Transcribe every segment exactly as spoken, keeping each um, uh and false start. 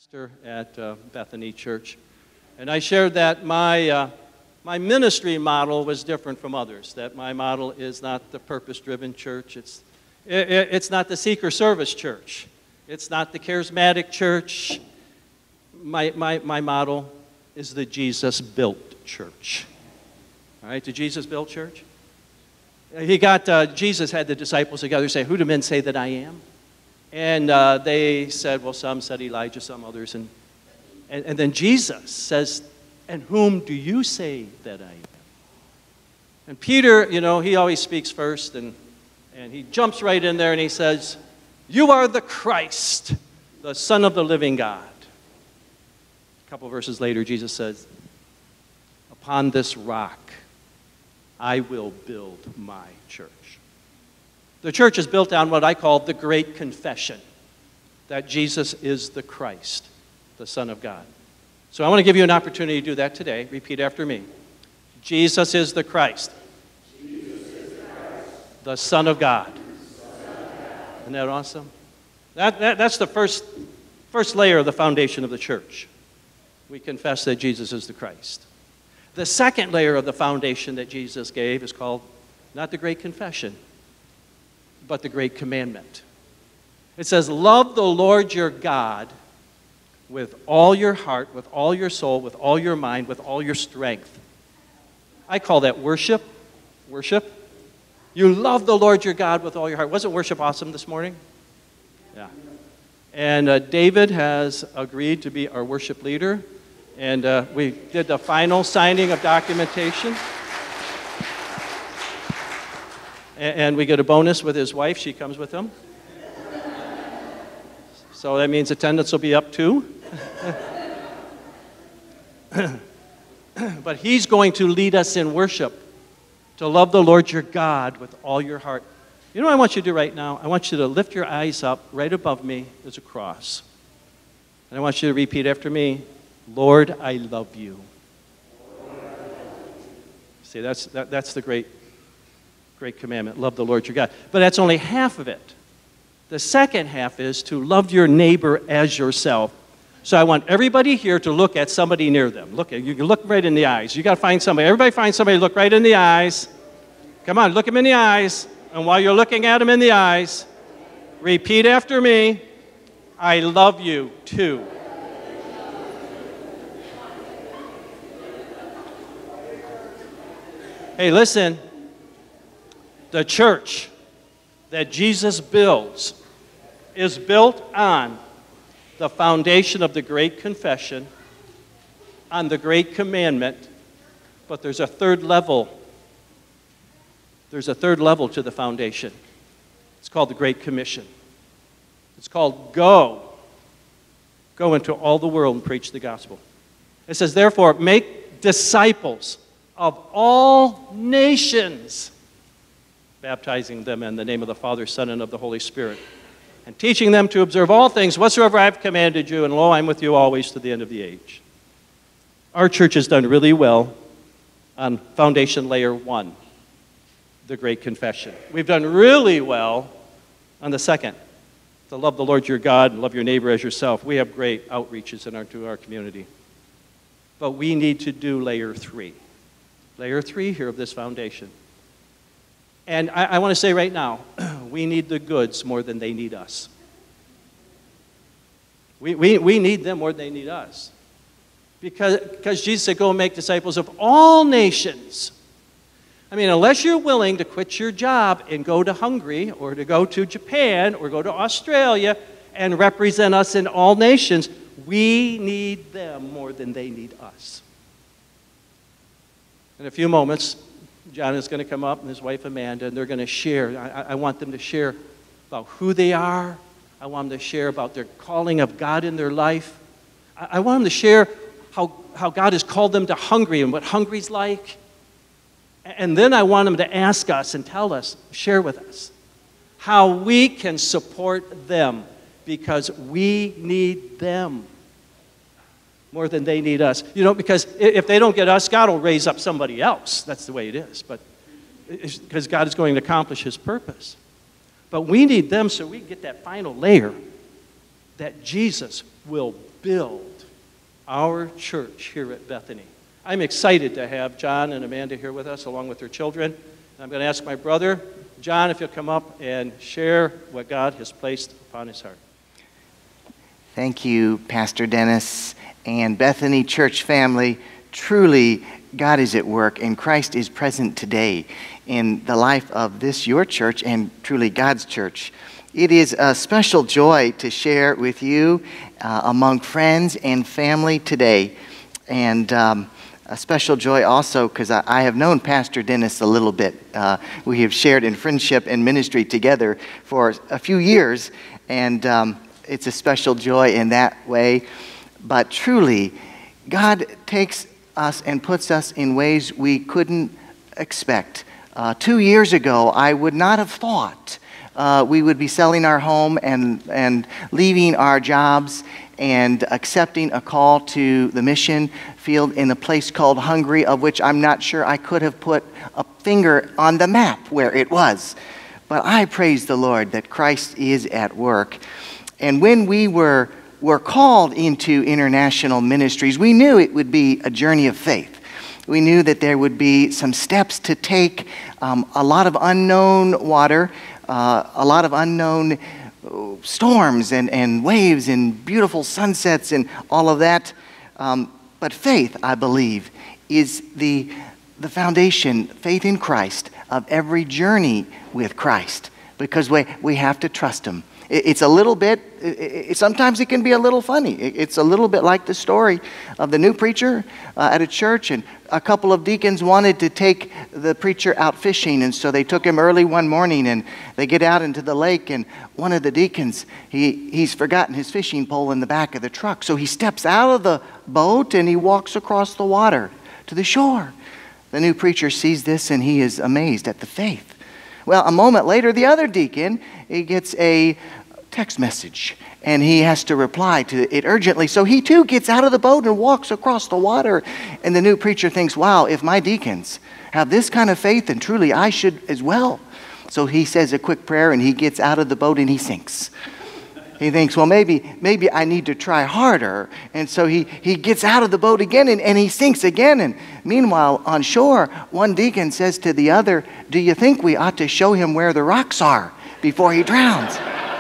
pastor at uh, Bethany Church, and I shared that my, uh, my ministry model was different from others, that my model is not the purpose-driven church, it's, it, it's not the seeker-service church, it's not the charismatic church. My, my, my model is the Jesus-built church. All right, the Jesus-built church? He got, uh, Jesus had the disciples together say, "Who do men say that I am?" And uh, they said, well, some said Elijah, some others. And, and, and then Jesus says, "And whom do you say that I am?" And Peter, you know, he always speaks first, and, and he jumps right in there and he says, "You are the Christ, the Son of the living God." A couple verses later, Jesus says, "Upon this rock I will build my church." The church is built on what I call the Great Confession, that Jesus is the Christ, the Son of God. So I want to give you an opportunity to do that today. Repeat after me. Jesus is the Christ, Jesus is the, Christ. the Son of God. Son of God. Isn't that awesome? That, that, that's the first, first layer of the foundation of the church. We confess that Jesus is the Christ. The second layer of the foundation that Jesus gave is called not the Great Confession, but the Great Commandment. It says, "Love the Lord your God with all your heart, with all your soul, with all your mind, with all your strength." I call that worship. Worship. You love the Lord your God with all your heart. Wasn't worship awesome this morning? Yeah. And uh, David has agreed to be our worship leader. And uh, we did the final signing of documentation. And, and we get a bonus with his wife. She comes with him. So that means attendance will be up too. But he's going to lead us in worship, to love the Lord your God with all your heart. You know what I want you to do right now? I want you to lift your eyes up. Right above me is a cross. And I want you to repeat after me, "Lord, I love you." See, that's, that, that's the great, great commandment. Love the Lord your God. But that's only half of it. The second half is to love your neighbor as yourself. So I want everybody here to look at somebody near them. Look, you can look right in the eyes. You got to find somebody. Everybody find somebody, look right in the eyes. Come on, look them in the eyes. And while you're looking at them in the eyes, repeat after me, "I love you too." Hey, listen, the church that Jesus builds is built on the foundation of the Great Confession, on the Great Commandment, but there's a third level. There's a third level to the foundation. It's called the Great Commission. It's called go. Go into all the world and preach the gospel. It says, "Therefore, make disciples of all nations, baptizing them in the name of the Father, Son, and of the Holy Spirit, and teaching them to observe all things whatsoever I have commanded you, and lo, I'm with you always to the end of the age." Our church has done really well on foundation layer one, the Great Confession. We've done really well on the second, to love the Lord your God and love your neighbor as yourself. We have great outreaches in our, to our community. But we need to do layer three. Layer three here of this foundation. And I, I want to say right now, we need the goods more than they need us. We, we, we need them more than they need us. Because, because Jesus said, "Go and make disciples of all nations." I mean, unless you're willing to quit your job and go to Hungary or to go to Japan or go to Australia and represent us in all nations, we need them more than they need us. In a few moments, John is going to come up and his wife Amanda, and they're going to share. I, I want them to share about who they are. I want them to share about their calling of God in their life. I, I want them to share how, how God has called them to Hungary and what Hungary's like. And then I want them to ask us and tell us, share with us, how we can support them, because we need them more than they need us. You know, because if they don't get us, God will raise up somebody else. That's the way it is. But because God is going to accomplish his purpose. But we need them so we can get that final layer that Jesus will build our church here at Bethany. I'm excited to have John and Amanda here with us, along with their children. I'm going to ask my brother, John, if you'll come up and share what God has placed upon his heart. Thank you, Pastor Dennis and Bethany Church family. Truly, God is at work, and Christ is present today in the life of this, your church, and truly God's church. It is a special joy to share with you uh, among friends and family today. And um, a special joy also because I, I have known Pastor Dennis a little bit. Uh, we have shared in friendship and ministry together for a few years, and um, it's a special joy in that way. But truly, God takes us and puts us in ways we couldn't expect. Uh, two years ago, I would not have thought uh, we would be selling our home and, and leaving our jobs and accepting a call to the mission field in a place called Hungary, of which I'm not sure I could have put a finger on the map where it was. But I praise the Lord that Christ is at work. And when we were, were called into international ministries, we knew it would be a journey of faith. We knew that there would be some steps to take, um, a lot of unknown water, uh, a lot of unknown storms and, and waves and beautiful sunsets and all of that. Um, but faith, I believe, is the, the foundation, faith in Christ, of every journey with Christ, because we, we have to trust Him. It's a little bit, it, sometimes it can be a little funny. It's a little bit like the story of the new preacher uh, at a church, and a couple of deacons wanted to take the preacher out fishing, and so they took him early one morning, and they get out into the lake, and one of the deacons, he, he's forgotten his fishing pole in the back of the truck, so he steps out of the boat, and he walks across the water to the shore. The new preacher sees this, and he is amazed at the faith. Well, a moment later, the other deacon, he gets a text message, and he has to reply to it urgently. So he too gets out of the boat and walks across the water. And the new preacher thinks, wow, if my deacons have this kind of faith, then truly I should as well. So he says a quick prayer, and he gets out of the boat, and he sinks. He thinks, well, maybe maybe I need to try harder. And so he, he gets out of the boat again, and, and he sinks again. And meanwhile, on shore, one deacon says to the other, do you think we ought to show him where the rocks are before he drowns?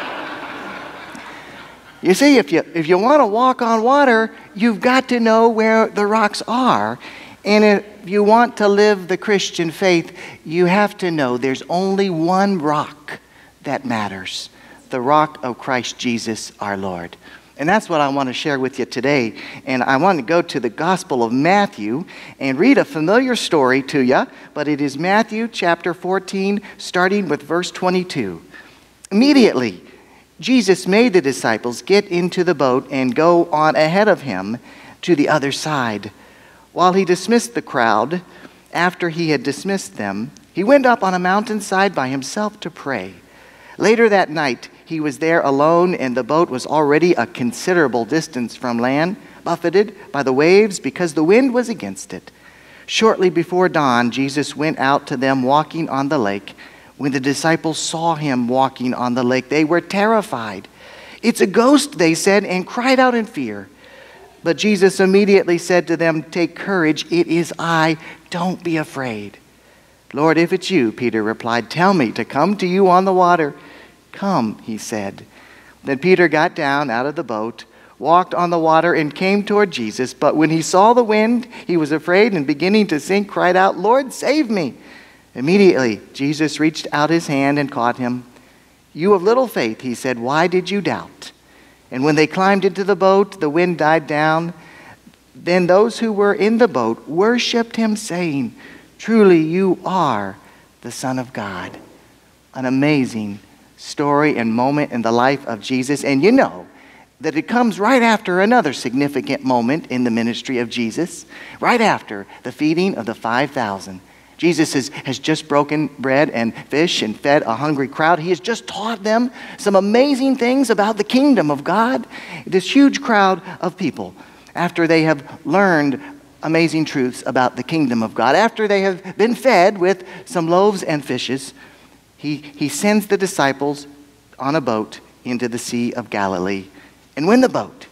You see, if you, if you want to walk on water, you've got to know where the rocks are. And if you want to live the Christian faith, you have to know there's only one rock that matters. The rock of Christ Jesus our Lord. And that's what I want to share with you today. And I want to go to the Gospel of Matthew and read a familiar story to you, but it is Matthew chapter fourteen, starting with verse twenty-two. Immediately, Jesus made the disciples get into the boat and go on ahead of him to the other side. While he dismissed the crowd, after he had dismissed them, he went up on a mountainside by himself to pray. Later that night, he was there alone, and the boat was already a considerable distance from land, buffeted by the waves because the wind was against it. Shortly before dawn, Jesus went out to them walking on the lake. When the disciples saw him walking on the lake, they were terrified. "It's a ghost," they said, and cried out in fear. But Jesus immediately said to them, "Take courage, it is I, don't be afraid." "Lord, if it's you," Peter replied, "tell me to come to you on the water." "Come," he said. Then Peter got down out of the boat, walked on the water, and came toward Jesus. But when he saw the wind, he was afraid, and beginning to sink, cried out, "Lord, save me." Immediately, Jesus reached out his hand and caught him. "You of little faith," he said, "why did you doubt?" And when they climbed into the boat, the wind died down. Then those who were in the boat worshipped him, saying, "Truly you are the Son of God." An amazing story and moment in the life of Jesus. And you know that it comes right after another significant moment in the ministry of Jesus, right after the feeding of the five thousand. Jesus has, has just broken bread and fish and fed a hungry crowd. He has just taught them some amazing things about the kingdom of God. This huge crowd of people, after they have learned amazing truths about the kingdom of God, after they have been fed with some loaves and fishes, he, he sends the disciples on a boat into the Sea of Galilee. And when the boat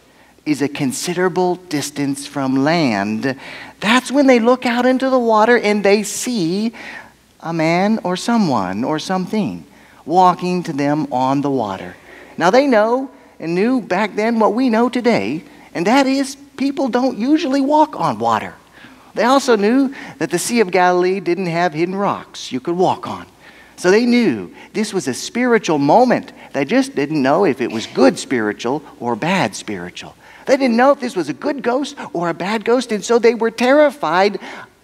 is a considerable distance from land, that's when they look out into the water and they see a man or someone or something walking to them on the water. Now they know and knew back then what we know today, and that is people don't usually walk on water. They also knew that the Sea of Galilee didn't have hidden rocks you could walk on. So they knew this was a spiritual moment. They just didn't know if it was good spiritual or bad spiritual. They didn't know if this was a good ghost or a bad ghost, and so they were terrified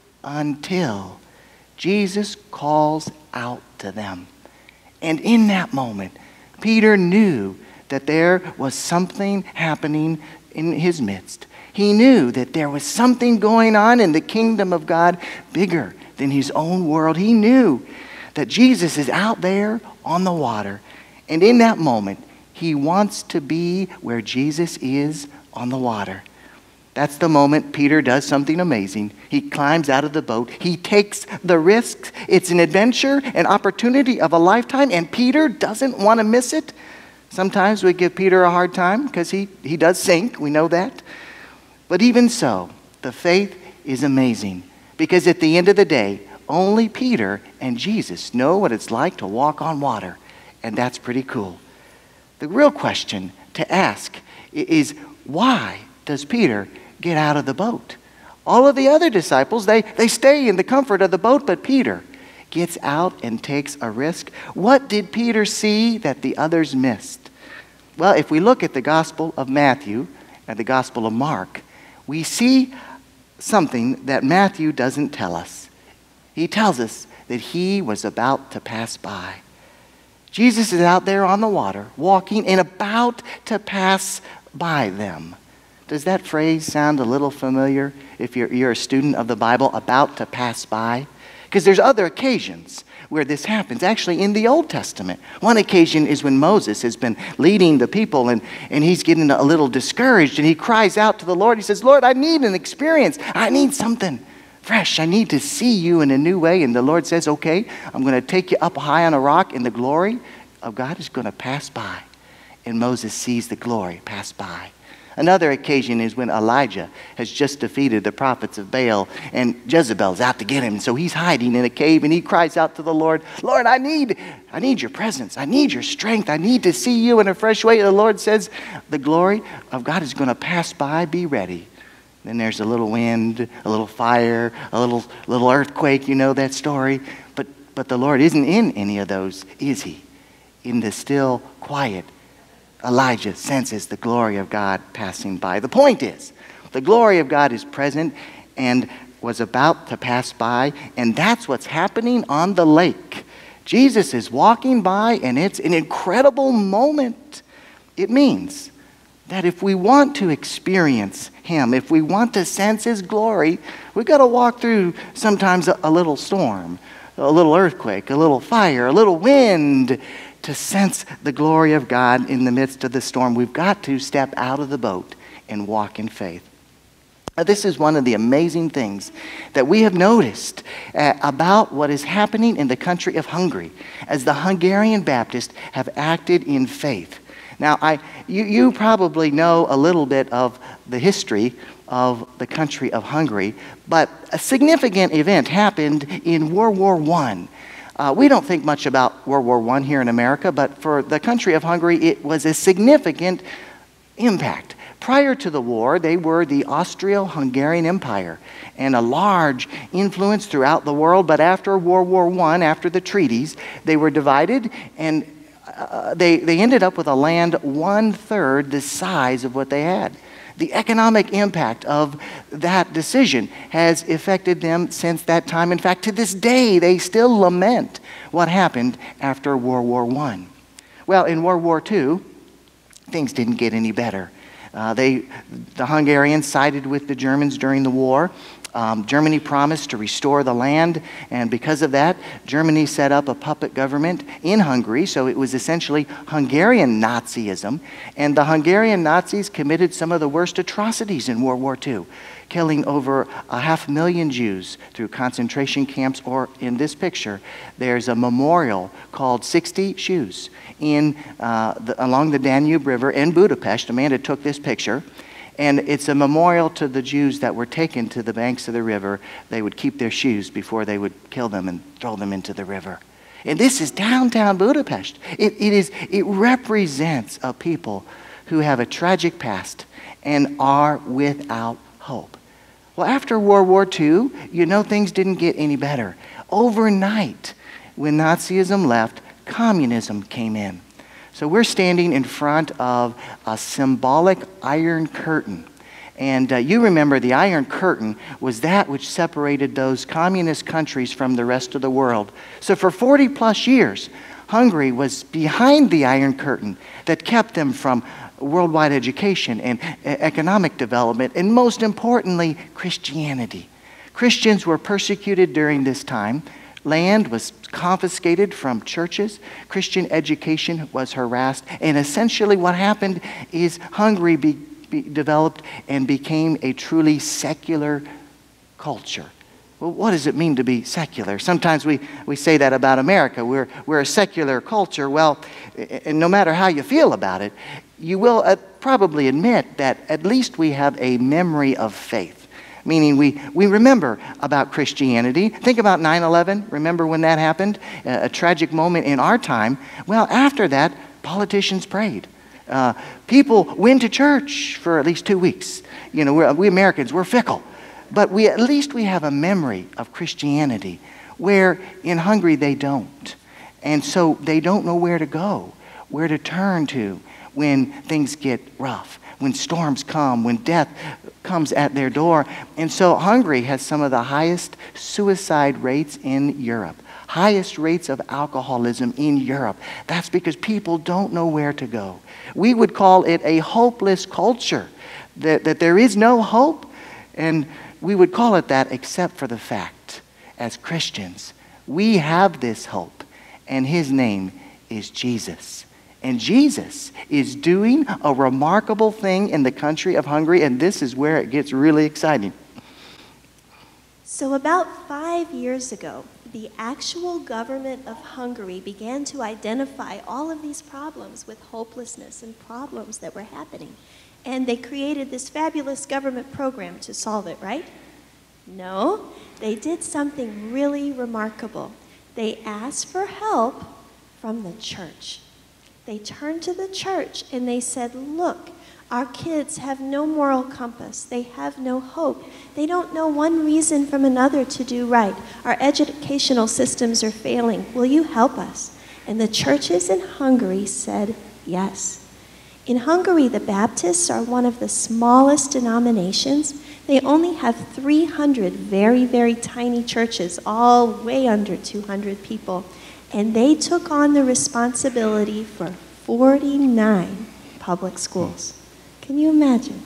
until Jesus calls out to them. And in that moment, Peter knew that there was something happening in his midst. He knew that there was something going on in the kingdom of God bigger than his own world. He knew that Jesus is out there on the water. And in that moment, he wants to be where Jesus is on the water. That's the moment Peter does something amazing. He climbs out of the boat. He takes the risks. It's an adventure, an opportunity of a lifetime, and Peter doesn't want to miss it. Sometimes we give Peter a hard time because he, he does sink. We know that. But even so, the faith is amazing because at the end of the day, only Peter and Jesus know what it's like to walk on water, and that's pretty cool. The real question to ask is, why does Peter get out of the boat? All of the other disciples, they, they stay in the comfort of the boat, but Peter gets out and takes a risk. What did Peter see that the others missed? Well, if we look at the Gospel of Matthew and the Gospel of Mark, we see something that Matthew doesn't tell us. He tells us that he was about to pass by. Jesus is out there on the water, walking and about to pass by them. Does that phrase sound a little familiar if you're, you're a student of the Bible, about to pass by? Because there's other occasions where this happens. Actually, in the Old Testament, one occasion is when Moses has been leading the people and, and he's getting a little discouraged and he cries out to the Lord. He says, Lord, I need an experience. I need something fresh. I need to see you in a new way. And the Lord says, okay, I'm going to take you up high on a rock and the glory of God is going to pass by. And Moses sees the glory pass by. Another occasion is when Elijah has just defeated the prophets of Baal and Jezebel's out to get him. So he's hiding in a cave and he cries out to the Lord, Lord, I need, I need your presence. I need your strength. I need to see you in a fresh way. And the Lord says, the glory of God is going to pass by. Be ready. Then there's a little wind, a little fire, a little, little earthquake. You know that story. But, but the Lord isn't in any of those, is he? In the still, quiet, Elijah senses the glory of God passing by. The point is, the glory of God is present and was about to pass by, and that's what's happening on the lake. Jesus is walking by, and it's an incredible moment. It means that if we want to experience him, if we want to sense his glory, we've got to walk through sometimes a, a little storm, a little earthquake, a little fire, a little wind. To sense the glory of God in the midst of the storm, we've got to step out of the boat and walk in faith. Now, this is one of the amazing things that we have noticed uh, about what is happening in the country of Hungary as the Hungarian Baptists have acted in faith. Now, I, you, you probably know a little bit of the history of the country of Hungary, but a significant event happened in World War One. Uh, we don't think much about World War One here in America, but for the country of Hungary, it was a significant impact. Prior to the war, they were the Austro-Hungarian Empire and a large influence throughout the world. But after World War One, after the treaties, they were divided, and uh, they, they ended up with a land one-third the size of what they had. The economic impact of that decision has affected them since that time. In fact, to this day, they still lament what happened after World War One. Well, in World War Two, things didn't get any better. Uh, they, the Hungarians sided with the Germans during the war. Um, Germany promised to restore the land, and because of that, Germany set up a puppet government in Hungary, so it was essentially Hungarian Nazism, and the Hungarian Nazis committed some of the worst atrocities in World War Two, killing over a half million Jews through concentration camps, or in this picture, there's a memorial called sixty Shoes in, uh, the, along the Danube River in Budapest. Amanda took this picture. And it's a memorial to the Jews that were taken to the banks of the river. They would keep their shoes before they would kill them and throw them into the river. And this is downtown Budapest. It, it, is, it represents a people who have a tragic past and are without hope. Well, after World War Two, you know things didn't get any better. Overnight, when Nazism left, communism came in. So we're standing in front of a symbolic Iron Curtain. And uh, you remember the Iron Curtain was that which separated those communist countries from the rest of the world. So for forty plus years, Hungary was behind the Iron Curtain that kept them from worldwide education and economic development, and most importantly, Christianity. Christians were persecuted during this time. Land was confiscated from churches. Christian education was harassed. And essentially what happened is Hungary be, be developed and became a truly secular culture. Well, what does it mean to be secular? Sometimes we, we say that about America. We're, we're a secular culture. Well, and no matter how you feel about it, you will uh, probably admit that at least we have a memory of faith. Meaning we, we remember about Christianity. Think about nine eleven. Remember when that happened? A, a tragic moment in our time. Well, after that, politicians prayed. Uh, people went to church for at least two weeks. You know, we're, we Americans, we're fickle. But we at least we have a memory of Christianity, where in Hungary they don't. And so they don't know where to go, where to turn to when things get rough, when storms come, when death comes at their door. And so Hungary has some of the highest suicide rates in Europe, highest rates of alcoholism in Europe. That's because people don't know where to go. We would call it a hopeless culture, that, that there is no hope. And we would call it that except for the fact, as Christians, we have this hope, and his name is Jesus. And Jesus is doing a remarkable thing in the country of Hungary, and this is where it gets really exciting. So about five years ago, the actual government of Hungary began to identify all of these problems with hopelessness and problems that were happening. And they created this fabulous government program to solve it, right? No, they did something really remarkable. They asked for help from the church. They turned to the church and they said, look, our kids have no moral compass. They have no hope. They don't know one reason from another to do right. Our educational systems are failing. Will you help us? And the churches in Hungary said yes. In Hungary, the Baptists are one of the smallest denominations. They only have three hundred very, very tiny churches, all way under two hundred people. And they took on the responsibility for forty-nine public schools. Can you imagine?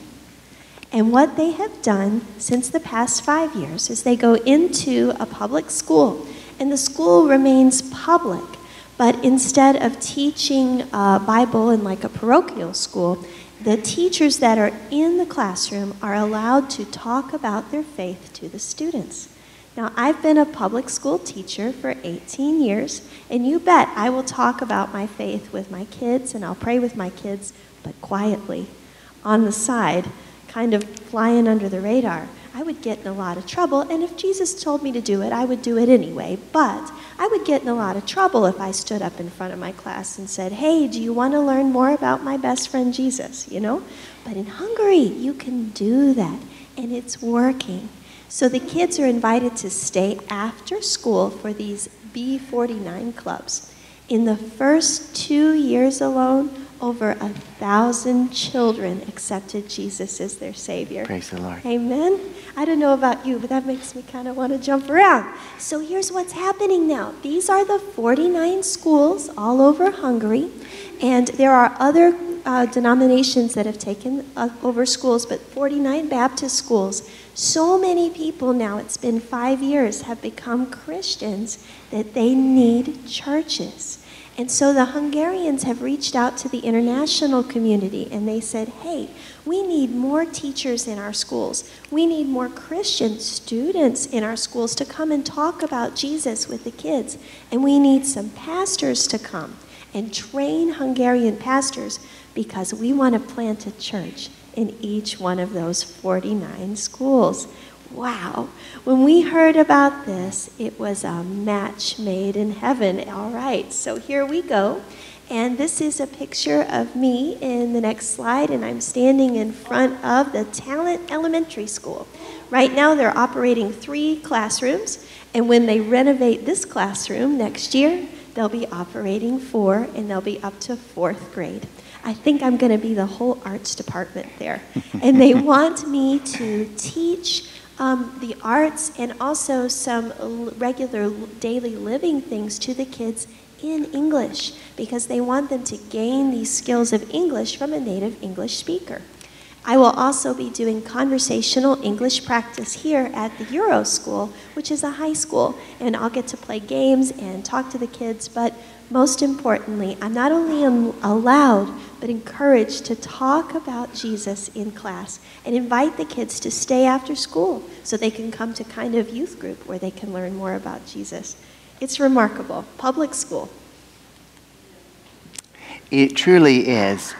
And what they have done since the past five years is they go into a public school, and the school remains public. But instead of teaching uh, Bible in like a parochial school, the teachers that are in the classroom are allowed to talk about their faith to the students. Now, I've been a public school teacher for eighteen years, and you bet I will talk about my faith with my kids, and I'll pray with my kids, but quietly, on the side, kind of flying under the radar. I would get in a lot of trouble, and if Jesus told me to do it, I would do it anyway, but I would get in a lot of trouble if I stood up in front of my class and said, hey, do you want to learn more about my best friend Jesus, you know? But in Hungary, you can do that, and it's working. So the kids are invited to stay after school for these B forty-nine clubs. In the first two years alone, over a thousand children accepted Jesus as their Savior. Praise the Lord. Amen. I don't know about you, but that makes me kind of want to jump around. So here's what's happening now. These are the forty-nine schools all over Hungary, and there are other uh, denominations that have taken uh, over schools, but forty-nine Baptist schools. So many people now, it's been five years, have become Christians that they need churches. And so the Hungarians have reached out to the international community and they said, hey, we need more teachers in our schools. We need more Christian students in our schools to come and talk about Jesus with the kids. And we need some pastors to come and train Hungarian pastors because we want to plant a church in each one of those forty-nine schools. Wow. When we heard about this, it was a match made in heaven. All right, so here we go. And this is a picture of me in the next slide, and I'm standing in front of the Talent Elementary School. Right now, they're operating three classrooms, and when they renovate this classroom next year, they'll be operating four, and they'll be up to fourth grade. I think I'm going to be the whole arts department there. And they want me to teach um, the arts and also some regular daily living things to the kids in English, because they want them to gain these skills of English from a native English speaker. I will also be doing conversational English practice here at the Euro School, which is a high school, and I'll get to play games and talk to the kids, but most importantly, I'm not only allowed, but encouraged to talk about Jesus in class and invite the kids to stay after school so they can come to kind of youth group where they can learn more about Jesus. It's remarkable. Public school. It truly is.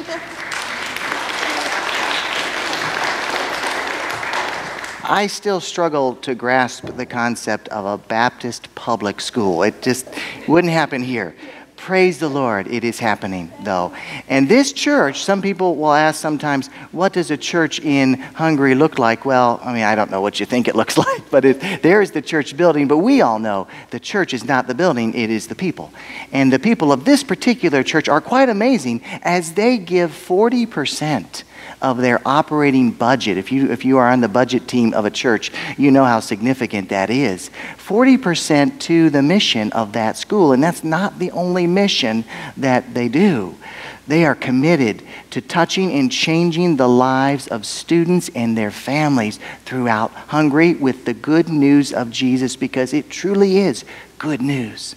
I still struggle to grasp the concept of a Baptist public school. It just wouldn't happen here. Praise the Lord, it is happening, though. And this church, some people will ask sometimes, what does a church in Hungary look like? Well, I mean, I don't know what you think it looks like, but it, there is the church building. But we all know the church is not the building, it is the people. And the people of this particular church are quite amazing, as they give forty percent of their operating budget. If you, if you are on the budget team of a church, you know how significant that is. forty percent to the mission of that school, and that's not the only mission that they do. They are committed to touching and changing the lives of students and their families throughout Hungary with the good news of Jesus, because it truly is good news.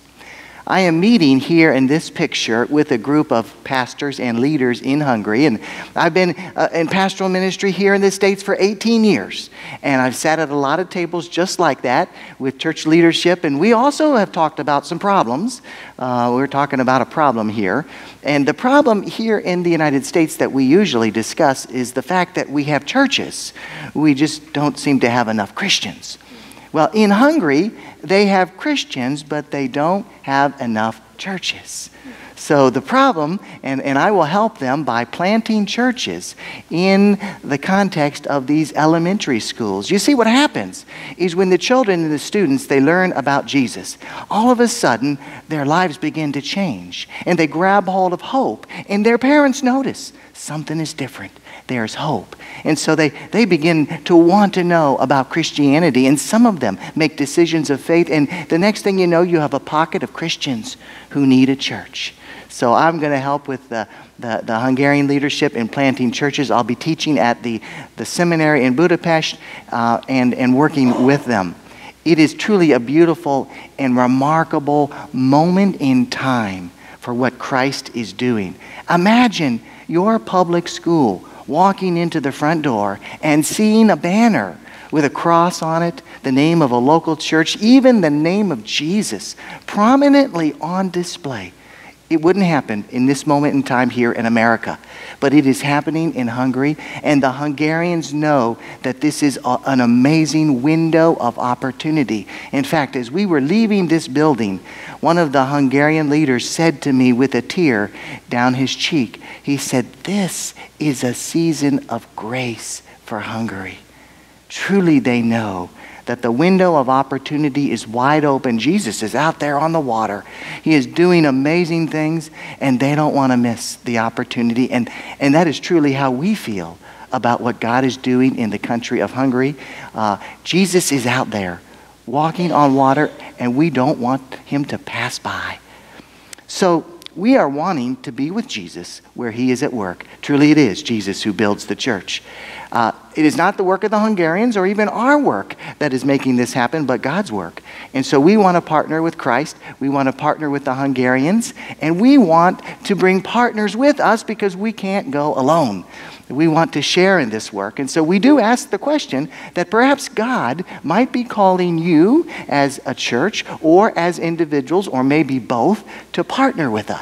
I am meeting here in this picture with a group of pastors and leaders in Hungary, and I've been uh, in pastoral ministry here in the States for eighteen years, and I've sat at a lot of tables just like that with church leadership, and we also have talked about some problems. Uh, we're talking about a problem here, and the problem here in the United States that we usually discuss is the fact that we have churches. We just don't seem to have enough Christians. Well, in Hungary, they have Christians, but they don't have enough churches. So the problem, and, and I will help them by planting churches in the context of these elementary schools. You see, what happens is when the children and the students, they learn about Jesus, all of a sudden their lives begin to change, and they grab hold of hope, and their parents notice something is different. There's hope. And so they, they begin to want to know about Christianity, and some of them make decisions of faith, and the next thing you know, you have a pocket of Christians who need a church. So I'm going to help with the, the, the Hungarian leadership in planting churches. I'll be teaching at the, the seminary in Budapest uh, and, and working with them. It is truly a beautiful and remarkable moment in time for what Christ is doing. Imagine your public school walking into the front door and seeing a banner with a cross on it, the name of a local church, even the name of Jesus prominently on display. It wouldn't happen in this moment in time here in America, but it is happening in Hungary, and the Hungarians know that this is a, an amazing window of opportunity. In fact, as we were leaving this building, one of the Hungarian leaders said to me with a tear down his cheek, he said, "This is a season of grace for Hungary." Truly they know that the window of opportunity is wide open. Jesus is out there on the water. He is doing amazing things, and they don't want to miss the opportunity. And, and that is truly how we feel about what God is doing in the country of Hungary. Uh, Jesus is out there walking on water, and we don't want him to pass by. So we are wanting to be with Jesus where he is at work. Truly it is Jesus who builds the church. Uh, it is not the work of the Hungarians or even our work that is making this happen, but God's work. And so we want to partner with Christ. We want to partner with the Hungarians. And we want to bring partners with us because we can't go alone. We want to share in this work. And so we do ask the question that perhaps God might be calling you as a church or as individuals, or maybe both, to partner with us.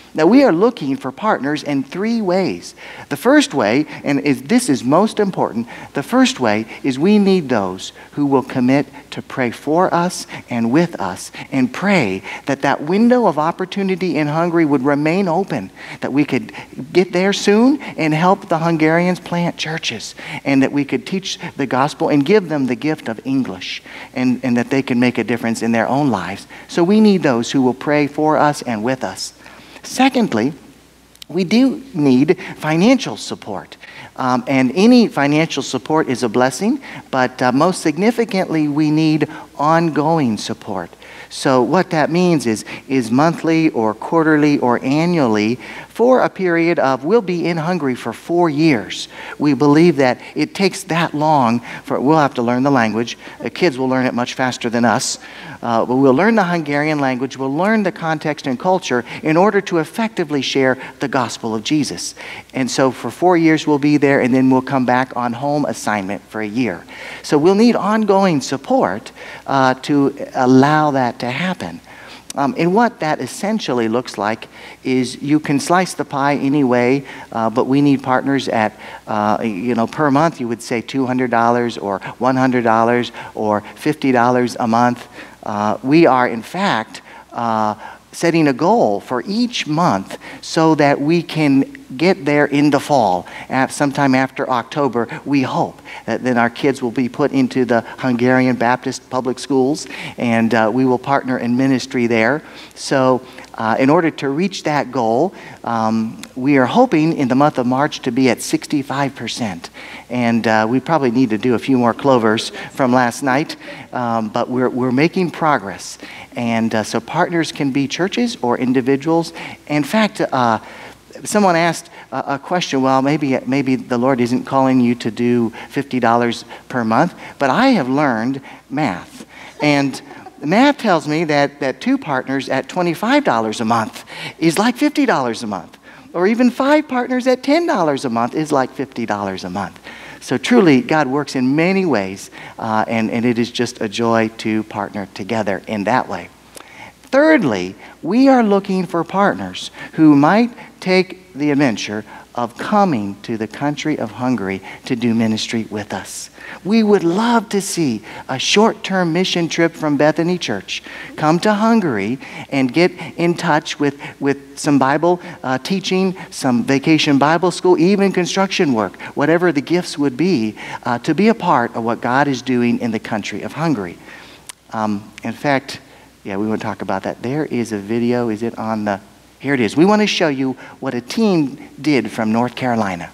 Now, we are looking for partners in three ways. The first way, and is, this is most important, the first way is we need those who will commit to pray for us and with us, and pray that that window of opportunity in Hungary would remain open, that we could get there soon and help the Hungarians plant churches, and that we could teach the gospel and give them the gift of English, and, and that they can make a difference in their own lives. So we need those who will pray for us and with us. Secondly, we do need financial support. Um, and any financial support is a blessing, but uh, most significantly, we need ongoing support. So what that means is, is monthly or quarterly or annually for a period of, we'll be in Hungary for four years. We believe that it takes that long for, we'll have to learn the language. The kids will learn it much faster than us. Uh, but we'll learn the Hungarian language, we'll learn the context and culture in order to effectively share the gospel of Jesus. And so for four years we'll be there, and then we'll come back on home assignment for a year. So we'll need ongoing support uh, to allow that to happen. Um, and what that essentially looks like is you can slice the pie any way, uh, but we need partners at, uh, you know, per month you would say two hundred dollars or one hundred dollars or fifty dollars a month. Uh, we are, in fact, uh, setting a goal for each month so that we can get there in the fall. At sometime after October, we hope that then our kids will be put into the Hungarian Baptist public schools, and uh, we will partner in ministry there. So uh, in order to reach that goal, um, we are hoping in the month of March to be at sixty-five percent. And uh, we probably need to do a few more clovers from last night, um, but we're, we're making progress. And uh, so partners can be churches or individuals. In fact, uh, someone asked a, a question, well, maybe, maybe the Lord isn't calling you to do fifty dollars per month, but I have learned math. And math tells me that, that two partners at twenty-five dollars a month is like fifty dollars a month. Or even five partners at ten dollars a month is like fifty dollars a month. So truly, God works in many ways, uh, and, and it is just a joy to partner together in that way. Thirdly, we are looking for partners who might take the adventure of coming to the country of Hungary to do ministry with us. We would love to see a short-term mission trip from Bethany Church come to Hungary and get in touch with, with some Bible uh, teaching, some vacation Bible school, even construction work, whatever the gifts would be, uh, to be a part of what God is doing in the country of Hungary. Um, in fact, yeah, we want to talk about that. There is a video. Is it on the... Here it is. We want to show you what a team did from North Carolina.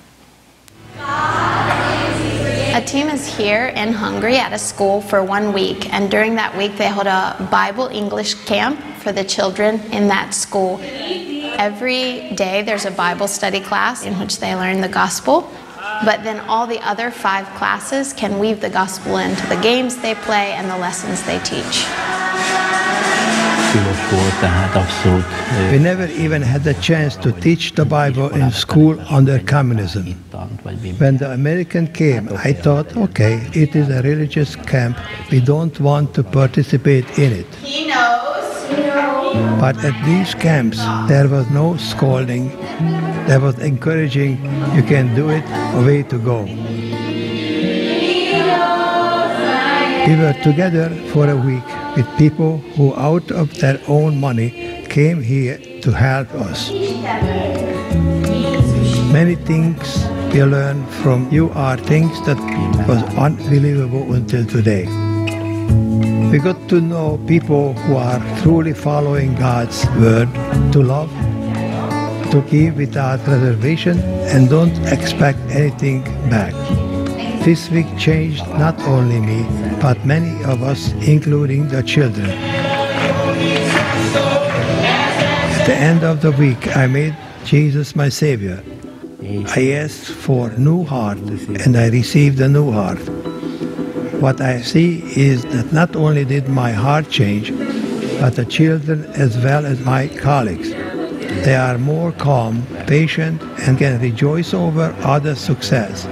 A team is here in Hungary at a school for one week, and during that week they hold a Bible English camp for the children in that school. Every day there's a Bible study class in which they learn the gospel, but then all the other five classes can weave the gospel into the games they play and the lessons they teach. We never even had the chance to teach the Bible in school under communism. When the American came, I thought, okay, it is a religious camp. We don't want to participate in it. He knows. He knows. But at these camps, there was no scolding. There was encouraging, you can do it, a way to go. We were together for a week with people who out of their own money came here to help us. Many things we learned from you are things that was unbelievable until today. We got to know people who are truly following God's word, to love, to give without reservation, and don't expect anything back. This week changed not only me, but many of us, including the children. At the end of the week, I made Jesus my Savior. I asked for a new heart, and I received a new heart. What I see is that not only did my heart change, but the children as well as my colleagues. They are more calm, patient, and can rejoice over others' success.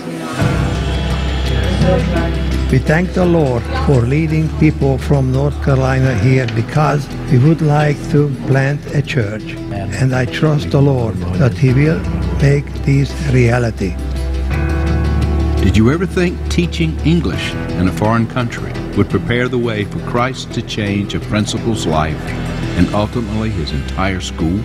We thank the Lord for leading people from North Carolina here, because we would like to plant a church and I trust the Lord that He will make this reality. Did you ever think teaching English in a foreign country would prepare the way for Christ to change a principal's life and ultimately his entire school?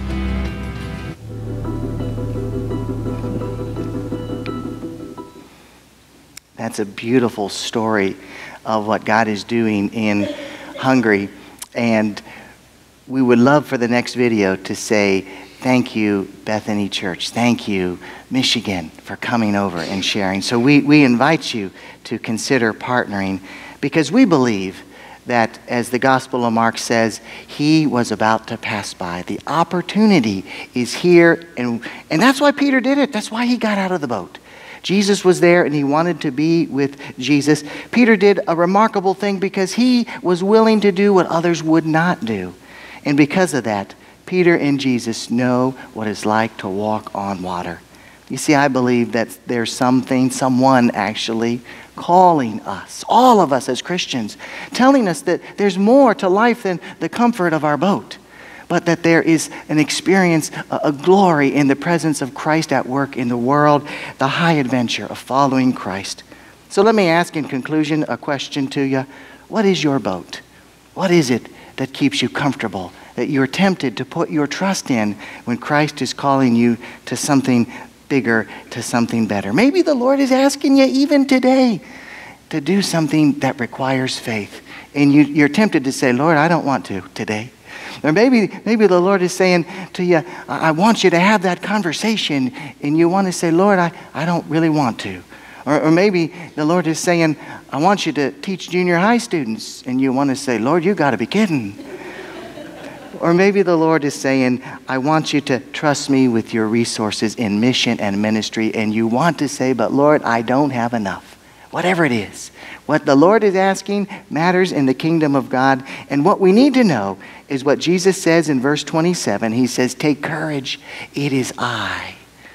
That's a beautiful story of what God is doing in Hungary. And we would love for the next video to say, thank you, Bethany Church. Thank you, Michigan, for coming over and sharing. So we, we invite you to consider partnering, because we believe that, as the Gospel of Mark says, He was about to pass by. The opportunity is here, and, and that's why Peter did it. That's why he got out of the boat. Jesus was there, and he wanted to be with Jesus. Peter did a remarkable thing because he was willing to do what others would not do. And because of that, Peter and Jesus know what it's like to walk on water. You see, I believe that there's something, someone actually calling us, all of us as Christians, telling us that there's more to life than the comfort of our boat, but that there is an experience, a, a glory in the presence of Christ at work in the world, the high adventure of following Christ. So let me ask in conclusion a question to you. What is your boat? What is it that keeps you comfortable, that you're tempted to put your trust in when Christ is calling you to something bigger, to something better? Maybe the Lord is asking you even today to do something that requires faith. And you, you're tempted to say, Lord, I don't want to today. Or maybe, maybe the Lord is saying to you, I want you to have that conversation, and you want to say, Lord, I, I don't really want to. Or, or maybe the Lord is saying, I want you to teach junior high students, and you want to say, Lord, you got to be kidding. Or maybe the Lord is saying, I want you to trust me with your resources in mission and ministry, and you want to say, but Lord, I don't have enough. Whatever it is. What the Lord is asking matters in the kingdom of God. And what we need to know is what Jesus says in verse twenty-seven. He says, take courage, it is I.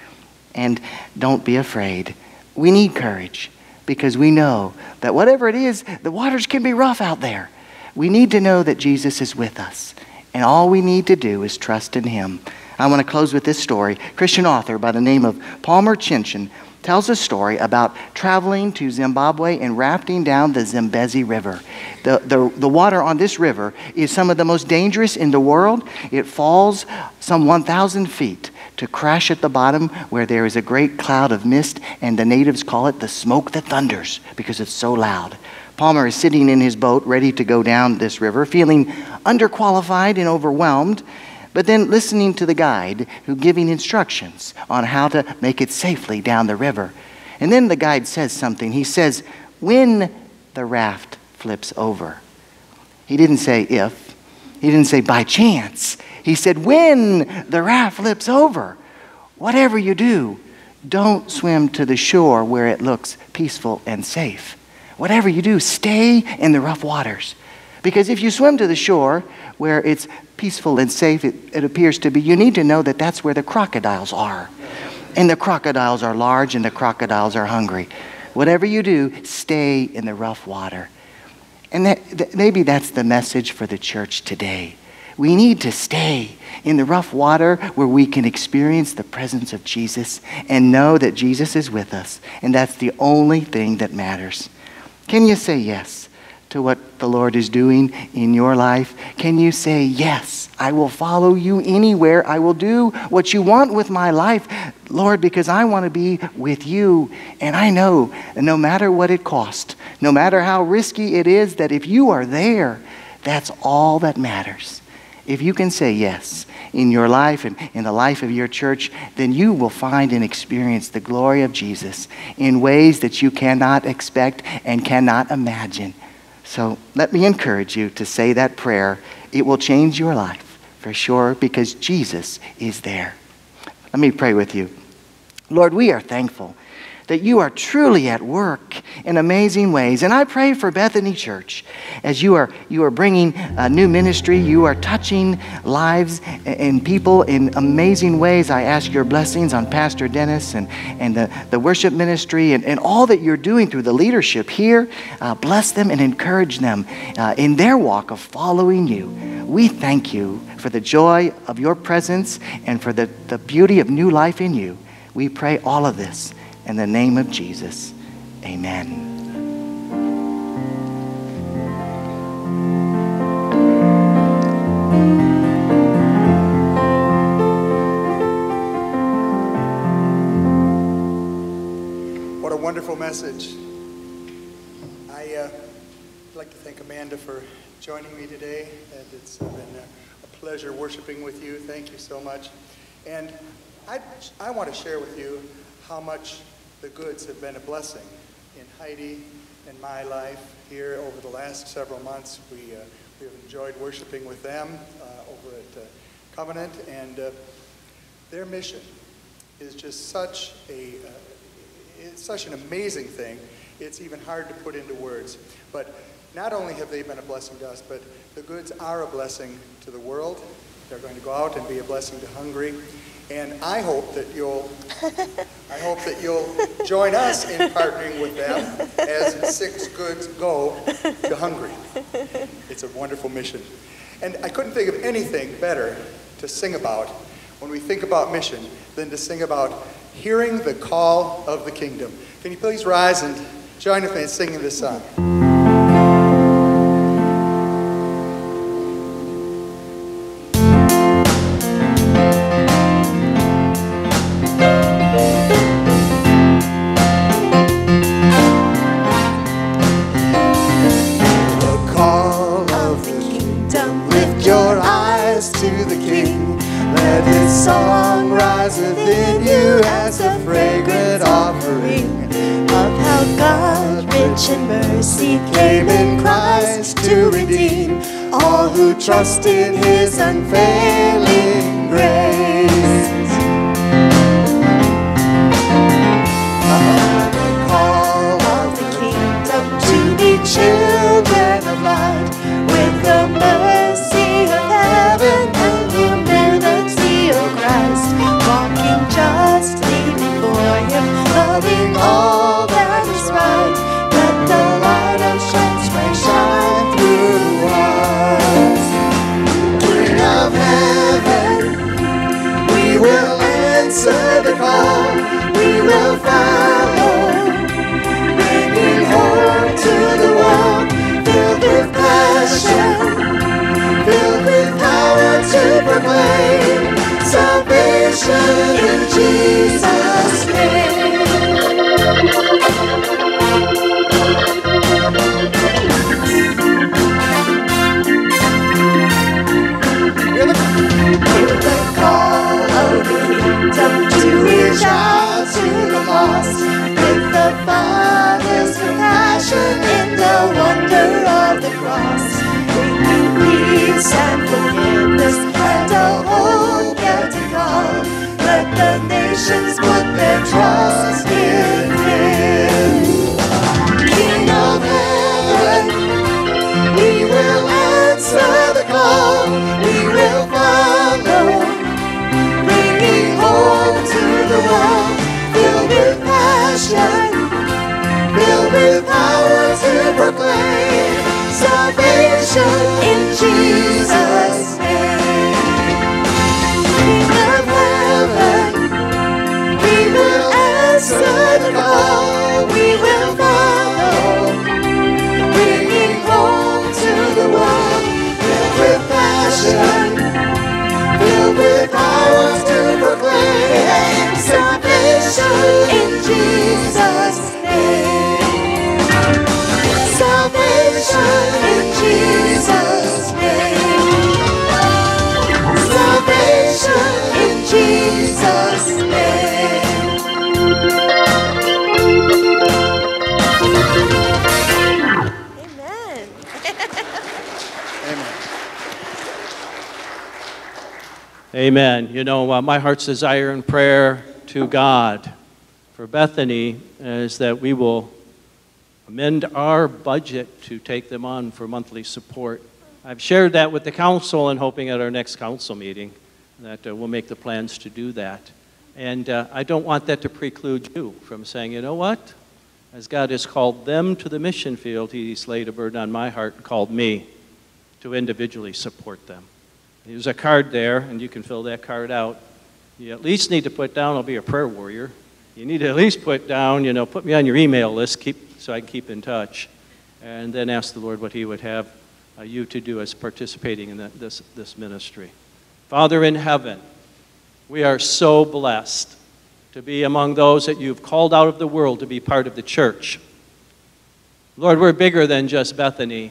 And don't be afraid. We need courage because we know that whatever it is, the waters can be rough out there. We need to know that Jesus is with us. And all we need to do is trust in Him. I want to close with this story. Christian author by the name of Palmer Chinchin tells a story about traveling to Zimbabwe and rafting down the Zambezi River. The, the, the water on this river is some of the most dangerous in the world. It falls some one thousand feet to crash at the bottom where there is a great cloud of mist, and the natives call it the smoke that thunders because it's so loud. Palmer is sitting in his boat ready to go down this river, feeling underqualified and overwhelmed, but then listening to the guide who giving instructions on how to make it safely down the river. And then the guide says something. He says, when the raft flips over. He didn't say if. He didn't say by chance. He said, when the raft flips over, whatever you do, don't swim to the shore where it looks peaceful and safe. Whatever you do, stay in the rough waters. Because if you swim to the shore where it's peaceful and safe, it, it appears to be, you need to know that that's where the crocodiles are. And the crocodiles are large and the crocodiles are hungry. Whatever you do, stay in the rough water. And that, that, maybe that's the message for the church today. We need to stay in the rough water where we can experience the presence of Jesus and know that Jesus is with us. And that's the only thing that matters. Can you say yes to what the Lord is doing in your life? Can you say, yes, I will follow you anywhere. I will do what you want with my life, Lord, because I want to be with you. And I know that no matter what it costs, no matter how risky it is, that if you are there, that's all that matters. If you can say yes in your life and in the life of your church, then you will find and experience the glory of Jesus in ways that you cannot expect and cannot imagine. So let me encourage you to say that prayer. It will change your life for sure because Jesus is there. Let me pray with you. Lord, we are thankful that you are truly at work in amazing ways. And I pray for Bethany Church as you are, you are bringing a new ministry, you are touching lives and people in amazing ways. I ask your blessings on Pastor Dennis and, and the, the worship ministry and, and all that you're doing through the leadership here. Uh, bless them and encourage them uh, in their walk of following you. We thank you for the joy of your presence and for the, the beauty of new life in you. We pray all of this in the name of Jesus. Amen. What a wonderful message. I uh, would like to thank Amanda for joining me today, and it's been a pleasure worshiping with you. Thank you so much. And I, I want to share with you how much the Goods have been a blessing in Heidi and my life here over the last several months. We, uh, we have enjoyed worshiping with them uh, over at uh, Covenant, and uh, their mission is just such a, uh, it's such an amazing thing. It's even hard to put into words. But not only have they been a blessing to us, but the Goods are a blessing to the world. They're going to go out and be a blessing to Hungary. And I hope that you'll, I hope that you'll join us in partnering with them as Six Goods go to Hungary. It's a wonderful mission. And I couldn't think of anything better to sing about when we think about mission than to sing about hearing the call of the kingdom. Can you please rise and join with me in singing this song? Song rise within you as a fragrant offering of how God, rich in mercy, came in Christ to redeem all who trust in His unfailing grace. The call of the kingdom to be children of light, with the mercy of heaven and humility of Christ, walking justly before Him, loving all that is right. Let the light of Christ may shine through us. King of heaven, we will answer the call, we will follow, bringing hope to the world, filled with passion, filled with power to proclaim salvation in Jesus' name. Hear the call of the kingdom to reach out to the lost, with the Father's compassion in the wonder of the cross, bringing peace and forgiveness and a hope yet to come. Let the nations put their trust in Him. King of heaven, we will answer the call, we will follow, bringing hope to the world, filled with passion, filled with power to proclaim salvation in Jesus' name. King of heaven, we will answer the call, we will follow, bringing hope to the world, filled with passion, filled with power to proclaim salvation in Jesus' name. Salvation in Jesus' name. Salvation in Jesus' name. Amen. Amen. Amen. You know, uh, my heart's desire and prayer to God for Bethany is that we will amend our budget to take them on for monthly support. I've shared that with the council and hoping at our next council meeting that uh, we'll make the plans to do that. And uh, I don't want that to preclude you from saying, you know what? As God has called them to the mission field, He's laid a burden on my heart and called me to individually support them. There's a card there, and you can fill that card out. You at least need to put down, I'll be a prayer warrior. You need to at least put down, you know, put me on your email list keep, so I can keep in touch. And then ask the Lord what He would have uh, you to do as participating in that, this, this ministry. Father in heaven, we are so blessed to be among those that You've called out of the world to be part of the church. Lord, we're bigger than just Bethany.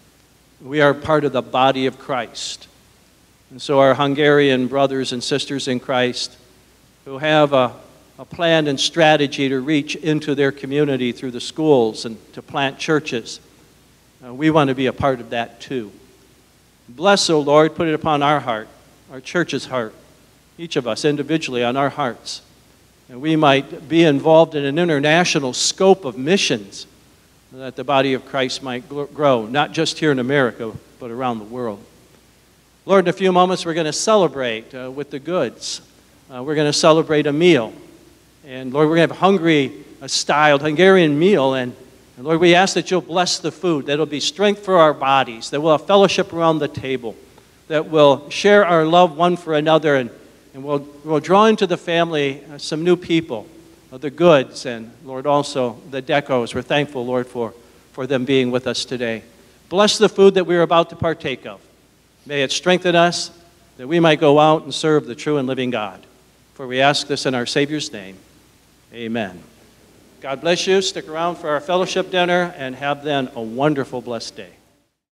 We are part of the body of Christ. And so our Hungarian brothers and sisters in Christ who have a, a plan and strategy to reach into their community through the schools and to plant churches, uh, we want to be a part of that too. Bless, O Lord, put it upon our heart, our church's heart, each of us individually on our hearts. And we might be involved in an international scope of missions that the body of Christ might grow, not just here in America, but around the world. Lord, in a few moments we're going to celebrate uh, with the goods. Uh, we're going to celebrate a meal. And Lord, we're going to have a Hungary-styled Hungarian meal. And, and Lord, we ask that You'll bless the food, that it'll be strength for our bodies, that we'll have fellowship around the table, that we'll share our love one for another, and And we'll, we'll draw into the family uh, some new people, uh, the goods, and, Lord, also the decos. We're thankful, Lord, for, for them being with us today. Bless the food that we're about to partake of. May it strengthen us that we might go out and serve the true and living God. For we ask this in our Savior's name. Amen. God bless you. Stick around for our fellowship dinner and have then a wonderful, blessed day.